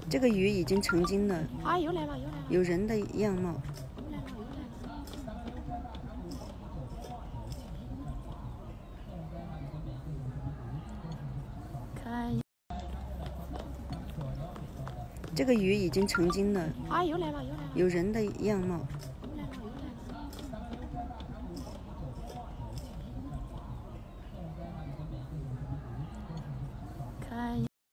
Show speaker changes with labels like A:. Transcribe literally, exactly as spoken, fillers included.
A: 这个鱼已经成精了，
B: 啊，又来了，又来了，
A: 有人的样貌。
B: 又来了，又来了。看，
A: 这个鱼已经成精了，
B: 啊，又来了，又来了，
A: 有人的样貌。